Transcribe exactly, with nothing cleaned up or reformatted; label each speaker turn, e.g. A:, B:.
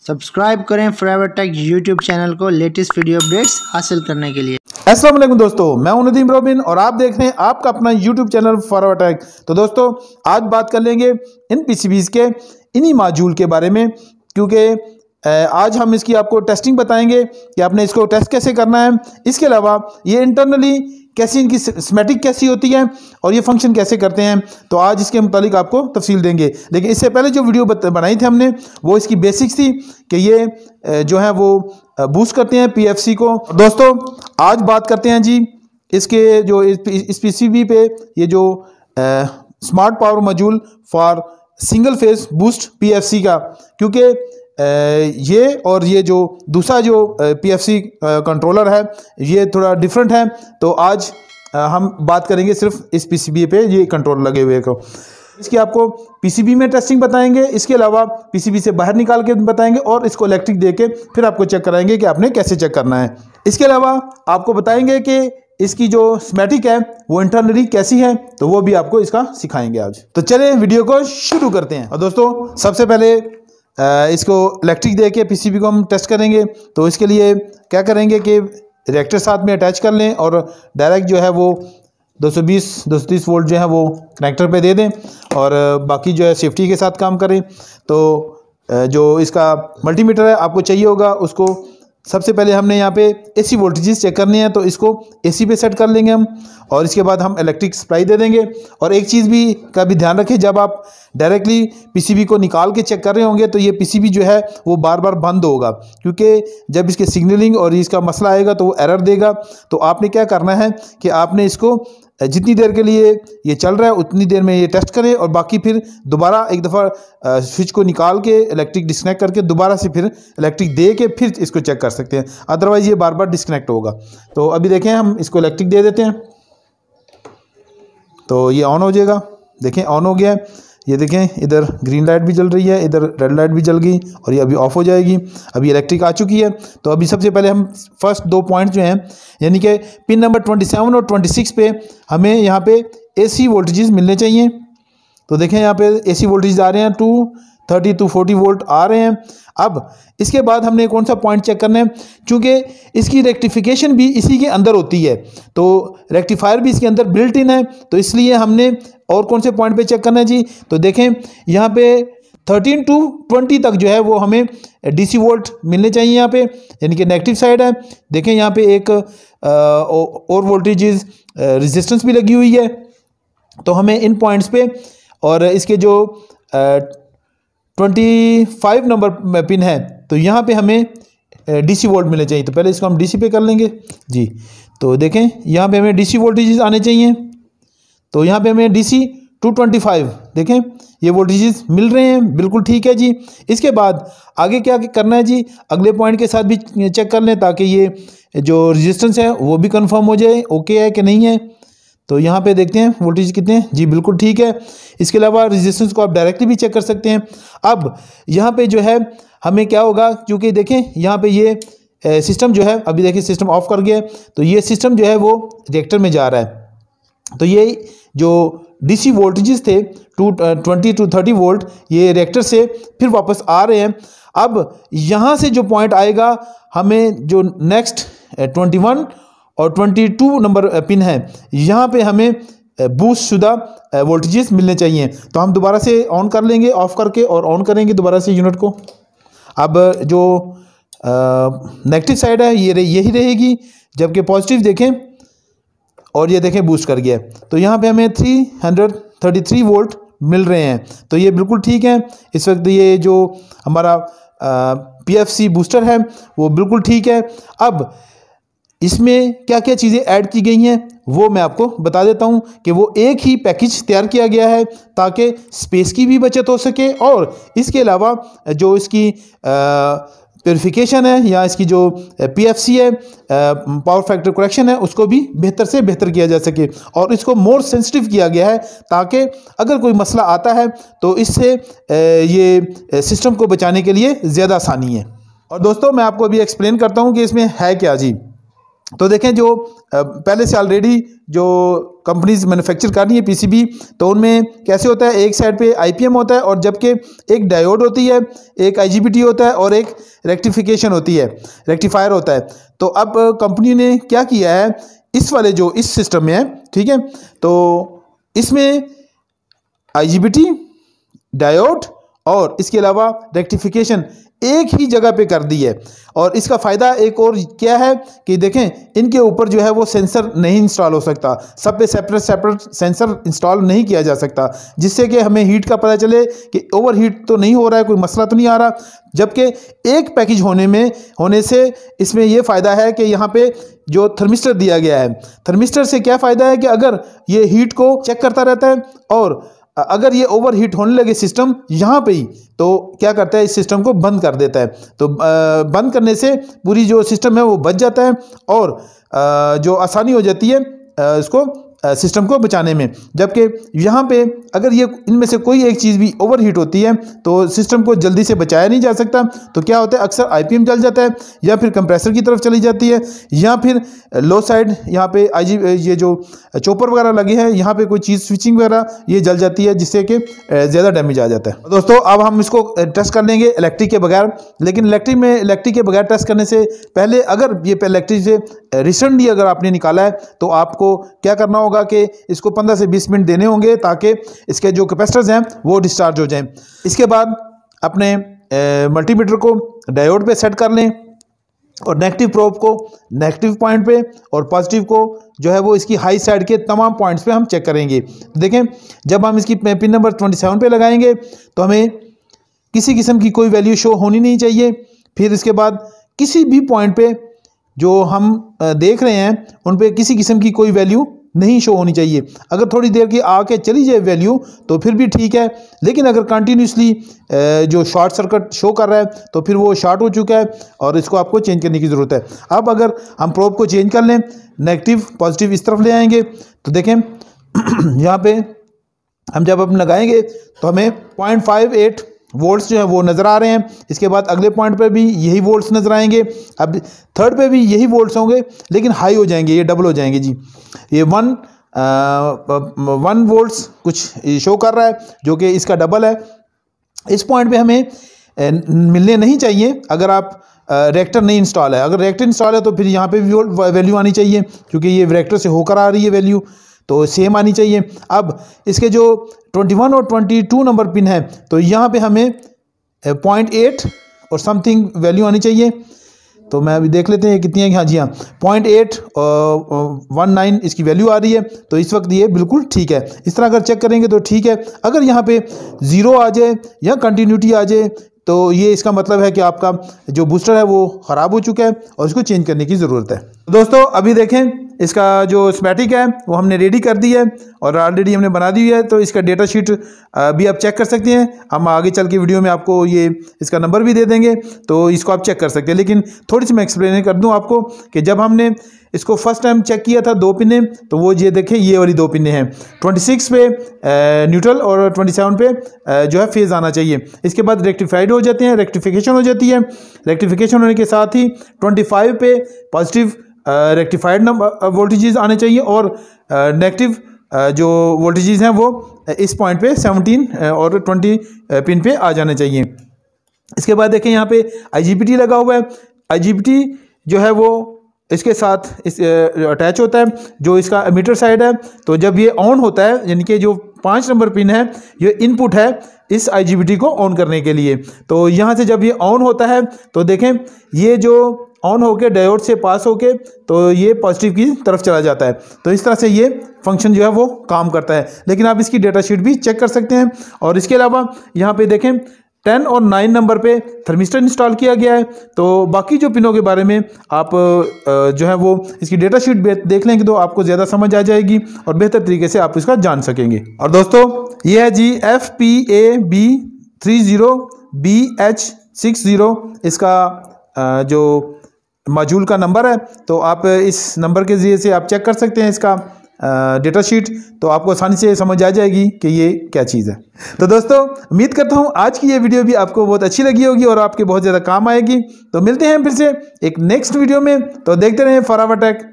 A: Subscribe करें forever tech YouTube channel को latest video updates हासिल करने के लिए।
B: अस्सलाम वालेकुम दोस्तों, मैं हूं नदीम रोबिन और आप देख रहे हैं आपका अपना यूट्यूब चैनल फॉरएवर टेक। तो दोस्तों आज बात कर लेंगे इन पीसीबीज के इन्हीं मॉड्यूल के बारे में, क्योंकि आज हम इसकी आपको टेस्टिंग बताएंगे कि आपने इसको टेस्ट कैसे करना है। इसके अलावा ये इंटरनली कैसी इनकी स्कीमेटिक कैसी होती है और ये फंक्शन कैसे करते हैं, तो आज इसके मुतालिक आपको तफसील देंगे। लेकिन इससे पहले जो वीडियो बनाई थी हमने वो इसकी बेसिक्स थी कि ये जो है वो बूस्ट करते हैं पीएफसी को। दोस्तों आज बात करते हैं जी इसके जो इस पीसीबी पे ये जो smart power module for single phase boost PFC का, क्योंकि ये और ये जो दूसरा जो पीएफसी कंट्रोलर है ये थोड़ा डिफरेंट है। तो आज हम बात करेंगे सिर्फ इस पीसीबी पे ये कंट्रोलर लगे हुए को। इसकी आपको पीसीबी में टेस्टिंग बताएंगे, इसके अलावा पीसीबी से बाहर निकाल के बताएंगे और इसको इलेक्ट्रिक दे के फिर आपको चेक कराएंगे कि आपने कैसे चेक करना है। इसके अलावा आपको बताएंगे कि इसकी जो स्कीमेटिक है वो इंटरनली कैसी है, तो वो भी आपको इसका सिखाएंगे आज। तो चलिए वीडियो को शुरू करते हैं। और दोस्तों सबसे पहले इसको इलेक्ट्रिक दे के पीसीबी को हम टेस्ट करेंगे। तो इसके लिए क्या करेंगे कि रिएक्टर साथ में अटैच कर लें और डायरेक्ट जो है वो दो सौ बीस दो सौ तीस वोल्ट जो है वो कनेक्टर पे दे दें और बाकी जो है सेफ्टी के साथ काम करें। तो जो इसका मल्टीमीटर है आपको चाहिए होगा, उसको सबसे पहले हमने यहाँ पे एसी वोल्टेजेस चेक करने हैं, तो इसको एसी पे सेट कर लेंगे हम और इसके बाद हम इलेक्ट्रिक सप्लाई दे देंगे। और एक चीज़ भी का भी ध्यान रखें, जब आप डायरेक्टली पीसीबी को निकाल के चेक कर रहे होंगे तो ये पीसीबी जो है वो बार बार बंद होगा, क्योंकि जब इसके सिग्नलिंग और इसका मसला आएगा तो वो एरर देगा। तो आपने क्या करना है कि आपने इसको जितनी देर के लिए ये चल रहा है उतनी देर में ये टेस्ट करें और बाकी फिर दोबारा एक दफ़ा स्विच को निकाल के इलेक्ट्रिक डिस्कनेक्ट करके दोबारा से फिर इलेक्ट्रिक दे के फिर इसको चेक कर सकते हैं, अदरवाइज़ ये बार बार डिस्कनेक्ट होगा। तो अभी देखें हम इसको इलेक्ट्रिक दे देते हैं तो ये ऑन हो जाएगा। देखें ऑन हो गया है, ये देखें इधर ग्रीन लाइट भी जल रही है, इधर रेड लाइट भी जल गई और ये अभी ऑफ हो जाएगी। अभी इलेक्ट्रिक आ चुकी है। तो अभी सबसे पहले हम फर्स्ट दो पॉइंट जो हैं, यानी कि पिन नंबर सत्ताईस और छब्बीस पे हमें यहाँ पे एसी वोल्टेजेस मिलने चाहिए। तो देखें यहाँ पे एसी वोल्टेज आ रहे हैं two thirty two forty volt आ रहे हैं। अब इसके बाद हमने कौन सा पॉइंट चेक करना है, क्योंकि इसकी रेक्टिफिकेशन भी इसी के अंदर होती है, तो रेक्टिफायर भी इसके अंदर बिल्ट इन है। तो इसलिए हमने और कौन से पॉइंट पे चेक करना है जी, तो देखें यहाँ पे थर्टीन टू ट्वेंटी तक जो है वो हमें डीसी वोल्ट मिलने चाहिए यहाँ पे, यानी कि नेगेटिव साइड है। देखें यहाँ पे एक आ, और वोल्टेजेस रेजिस्टेंस भी लगी हुई है। तो हमें इन पॉइंट्स पे और इसके जो ट्वेंटी फाइव नंबर पिन है तो यहाँ पे हमें डीसी वोल्ट मिलने चाहिए। तो पहले इसको हम डीसी पे कर लेंगे जी। तो देखें यहाँ पे हमें डीसी वोल्टेजेस आने चाहिए, तो यहाँ पे हमें डीसी टू ट्वेंटी फाइव देखें ये वोल्टेजेस मिल रहे हैं, बिल्कुल ठीक है जी। इसके बाद आगे क्या करना है जी, अगले पॉइंट के साथ भी चेक कर लें ताकि ये जो रेजिस्टेंस है वो भी कंफर्म हो जाए ओके है कि नहीं है। तो यहाँ पे देखते हैं वोल्टेज कितने हैं जी, बिल्कुल ठीक है। इसके अलावा रेजिस्टेंस को आप डायरेक्टली भी चेक कर सकते हैं। अब यहाँ पे जो है हमें क्या होगा, क्योंकि देखें यहाँ पे ये सिस्टम जो है अभी देखिए सिस्टम ऑफ कर गया है, तो ये सिस्टम जो है वो रिएक्टर में जा रहा है। तो ये जो डीसी वोल्टेजेस थे two twenty two thirty volt ये रिएक्टर से फिर वापस आ रहे हैं। अब यहाँ से जो पॉइंट आएगा हमें जो नेक्स्ट ट्वेंटी वन और ट्वेंटी टू नंबर पिन है यहाँ पे हमें बूस्ट शुदा वोल्टेजेस मिलने चाहिए। तो हम दोबारा से ऑन कर लेंगे ऑफ करके और ऑन करेंगे दोबारा से यूनिट को। अब जो नेगेटिव साइड है ये यही रहेगी, जबकि पॉजिटिव देखें और ये देखें बूस्ट कर गया। तो यहाँ पे हमें three hundred thirty three volt मिल रहे हैं, तो ये बिल्कुल ठीक है। इस वक्त ये जो हमारा पीएफसी बूस्टर है वो बिल्कुल ठीक है। अब इसमें क्या क्या चीज़ें ऐड की गई हैं वो मैं आपको बता देता हूं कि वो एक ही पैकेज तैयार किया गया है ताकि स्पेस की भी बचत हो सके और इसके अलावा जो इसकी प्योरिफिकेशन है या इसकी जो पीएफसी है पावर फैक्टर करेक्शन है उसको भी बेहतर से बेहतर किया जा सके और इसको मोर सेंसिटिव किया गया है ताकि अगर कोई मसला आता है तो इससे ये सिस्टम को बचाने के लिए ज़्यादा आसानी है। और दोस्तों मैं आपको अभी एक्सप्लेन करता हूँ कि इसमें है क्या जी। तो देखें जो पहले से ऑलरेडी जो कंपनीज मैन्युफैक्चर कर रही है पीसीबी, तो उनमें कैसे होता है, एक साइड पे आईपीएम होता है और जबकि एक डायोड होती है, एक आईजीबीटी होता है और एक रेक्टिफिकेशन होती है, रेक्टिफायर होता है। तो अब कंपनी ने क्या किया है, इस वाले जो इस सिस्टम में है, ठीक है, तो इसमें आईजीबीटी, डायोड और इसके अलावा रेक्टिफिकेशन एक ही जगह पे कर दी है। और इसका फ़ायदा एक और क्या है कि देखें, इनके ऊपर जो है वो सेंसर नहीं इंस्टॉल हो सकता, सब पे सेपरेट सेपरेट सेंसर इंस्टॉल नहीं किया जा सकता, जिससे कि हमें हीट का पता चले कि ओवर हीट तो नहीं हो रहा है, कोई मसला तो नहीं आ रहा। जबकि एक पैकेज होने में होने से इसमें यह फ़ायदा है कि यहाँ पे जो थर्मिस्टर दिया गया है, थर्मिस्टर से क्या फ़ायदा है कि अगर ये हीट को चेक करता रहता है और अगर ये ओवर हीट होने लगे सिस्टम यहाँ पे ही, तो क्या करता है, इस सिस्टम को बंद कर देता है। तो बंद करने से पूरी जो सिस्टम है वो बच जाता है और जो आसानी हो जाती है इसको सिस्टम को बचाने में। जबकि यहाँ पे अगर ये इनमें से कोई एक चीज़ भी ओवर हीट होती है तो सिस्टम को जल्दी से बचाया नहीं जा सकता। तो क्या होता है, अक्सर आईपीएम जल जाता है या फिर कंप्रेसर की तरफ चली जाती है या फिर लो साइड यहाँ पे आईजी ये जो चॉपर वगैरह लगे हैं यहाँ पे कोई चीज़ स्विचिंग वगैरह ये जल जाती है, जिससे कि ज़्यादा डैमेज आ जाता है। दोस्तों अब हम इसको टेस्ट कर लेंगे इलेक्ट्रिक के बगैर, लेकिन इलेक्ट्रिक में इलेक्ट्रिक के बगैर टेस्ट करने से पहले अगर ये इलेक्ट्रिक से रिसेंटली अगर आपने निकाला है तो आपको क्या करना होगा कि इसको पंद्रह से बीस मिनट देने होंगे ताकि इसके जो कैपेसिटर्स हैं वो डिस्चार्ज हो जाएं। इसके बाद अपने मल्टीमीटर को डायोड पे सेट कर लें और नेगेटिव प्रोब को नेगेटिव पॉइंट पे और पॉजिटिव को जो है वो इसकी हाई साइड के तमाम पॉइंट्स पे हम चेक करेंगे। तो देखें, जब हम इसकी पिन नंबर सत्ताईस पे लगाएंगे तो हमें किसी किस्म की कोई वैल्यू शो होनी नहीं चाहिए। फिर इसके बाद किसी भी पॉइंट पे जो हम देख रहे हैं उन पे किसी किस्म की कोई वैल्यू नहीं शो होनी चाहिए। अगर थोड़ी देर की आके चली जाए वैल्यू तो फिर भी ठीक है, लेकिन अगर कंटिन्यूसली जो शॉर्ट सर्किट शो कर रहा है तो फिर वो शॉर्ट हो चुका है और इसको आपको चेंज करने की ज़रूरत है। अब अगर हम प्रोब को चेंज कर लें, नेगेटिव पॉजिटिव इस तरफ ले आएंगे तो देखें यहाँ पे हम जब हम लगाएंगे तो हमें पॉइंट फाइव एट वोल्ट्स जो है वो नज़र आ रहे हैं। इसके बाद अगले पॉइंट पे भी यही वोल्ट्स नज़र आएंगे, अब थर्ड पे भी यही वोल्ट्स होंगे लेकिन हाई हो जाएंगे, ये डबल हो जाएंगे जी। ये वन वन वोल्ट्स कुछ शो कर रहा है जो कि इसका डबल है। इस पॉइंट पे हमें मिलने नहीं चाहिए अगर आप रेक्टर नहीं इंस्टॉल है। अगर रेक्टर इंस्टॉल है तो फिर यहाँ पे भी वैल्यू आनी चाहिए, क्योंकि ये रेक्टर से होकर आ रही है वैल्यू, तो सेम आनी चाहिए। अब इसके जो इक्कीस और बाईस नंबर पिन है तो यहाँ पे हमें पॉइंट एट और समथिंग वैल्यू आनी चाहिए। तो मैं अभी देख लेते हैं कितनी है। हाँ जी, हाँ पॉइंट एट वन नाइन इसकी वैल्यू आ रही है, तो इस वक्त ये बिल्कुल ठीक है। इस तरह अगर चेक करेंगे तो ठीक है। अगर यहाँ पे ज़ीरो आ जाए या कंटिन्यूटी आ जाए तो ये इसका मतलब है कि आपका जो बूस्टर है वो ख़राब हो चुका है और इसको चेंज करने की ज़रूरत है। दोस्तों अभी देखें, इसका जो स्कीमेटिक है वो हमने रेडी कर दी है और ऑलरेडी हमने बना दी है, तो इसका डेटा शीट भी आप चेक कर सकते हैं। हम आगे चल के वीडियो में आपको ये इसका नंबर भी दे देंगे, तो इसको आप चेक कर सकते हैं। लेकिन थोड़ी सी मैं एक्सप्लेन कर दूं आपको कि जब हमने इसको फर्स्ट टाइम चेक किया था दो पिने, तो वो ये देखें ये वाली दो पिने हैं। छब्बीस पे न्यूट्रल और सत्ताईस पे जो है फेज़ आना चाहिए। इसके बाद रेक्टिफाइड हो जाते हैं, रेक्टिफिकेशन हो जाती है। रेक्टिफिकेशन होने के साथ ही पच्चीस पे पॉजिटिव रेक्टिफाइड नंबर वोल्टेजेस आने चाहिए और नेगेटिव जो वोल्टेजेस हैं वो इस पॉइंट पे सत्रह और बीस पिन पे आ जाने चाहिए। इसके बाद देखें यहाँ पे आईजीबीटी लगा हुआ है। आईजीबीटी जो है वो इसके साथ इस अटैच होता है, जो इसका एमीटर साइड है। तो जब ये ऑन होता है, यानी कि जो पाँच नंबर पिन है ये इनपुट है इस आईजीबीटी को ऑन करने के लिए। तो यहाँ से जब ये ऑन होता है तो देखें ये जो ऑन होके डायोड से पास होके तो ये पॉजिटिव की तरफ चला जाता है। तो इस तरह से ये फंक्शन जो है वो काम करता है। लेकिन आप इसकी डेटा शीट भी चेक कर सकते हैं। और इसके अलावा यहाँ पे देखें टेन और नाइन नंबर पे थर्मिस्टर इंस्टॉल किया गया है। तो बाकी जो पिनों के बारे में आप जो है वो इसकी डेटा शीट देख लेंगे तो आपको ज़्यादा समझ आ जाएगी और बेहतर तरीके से आप इसका जान सकेंगे। और दोस्तों ये है G F P A B three zero B H six zero इसका जो मॉड्यूल का नंबर है। तो आप इस नंबर के ज़रिए से आप चेक कर सकते हैं इसका डेटा शीट, तो आपको आसानी से समझ आ जाएगी कि ये क्या चीज़ है। तो दोस्तों उम्मीद करता हूँ आज की ये वीडियो भी आपको बहुत अच्छी लगी होगी और आपके बहुत ज़्यादा काम आएगी। तो मिलते हैं फिर से एक नेक्स्ट वीडियो में, तो देखते रहें फॉरएवर टेक।